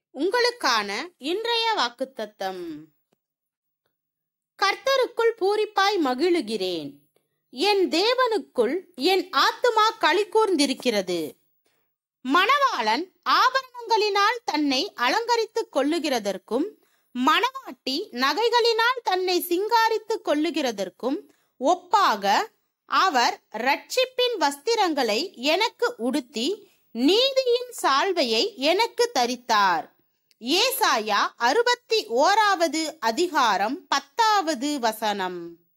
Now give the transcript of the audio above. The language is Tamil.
உங்களுக்கான இன்றைய வாக்குத்தத்தம். கர்த்தருக்குள் பூரிப்பாய் மகிழுகிறேன், என் தேவனுக்குள் என் ஆத்துமா களிகூர்ந்திருக்கிறது. மணவாளன் ஆபரணங்களினால் தன்னை அலங்கரித்துக் கொள்ளுகிறதற்கும் மணவாட்டி நகைகளினால் தன்னை சிங்காரித்துக் கொள்ளுகிறதற்கும் ஒப்பாக அவர் இரட்சிப்பின் வஸ்திரங்களை எனக்கு உடுத்தி நீதியின் சால்வையை எனக்கு தரித்தார். ஏசாயா 61 அதிகாரம் 10வது வசனம்.